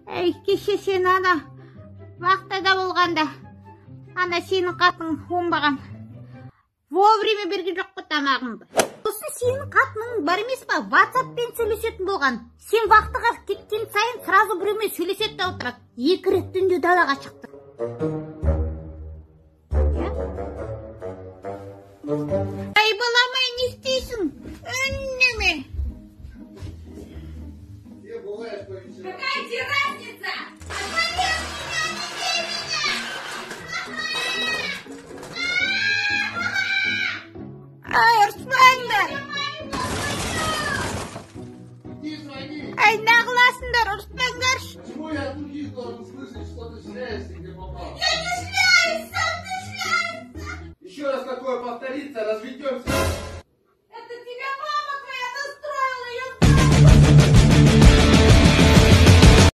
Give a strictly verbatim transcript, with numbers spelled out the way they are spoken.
Эй, кеше сен ана вақтада болғанда ана сенің қатының оңбаған. Вовремя берген жоқ қой тамағыңды. Сосын сенің қатының бар емес па? WhatsApp-пен сөйлесетін болған. Сен вақтыға кеткен сайын сразу біреумен сөйлеседі отырады. Екі рет түнде далаға шықты. Ай, балам, ай, не істейсің? Үннеме. Какая тебе разница? Ай, ұрыспаңдар! Ай, нағыласыңдар, ұрыспаңдар! Почему я от других должен слышать, что ты шляешься, где попал? Я не шляюсь, сам ты шляешься! Еще раз такое повторится, разведемся.